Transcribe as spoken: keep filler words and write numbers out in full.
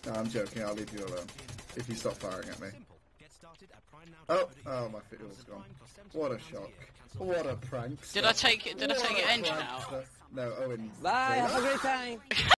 No, I'm joking. I'll leave you alone if you stop firing at me. Oh, oh, my fuel's gone. What a shock! What a prank! Did I take it? Did I take your engine out? No, Owen. Bye. Have a great time.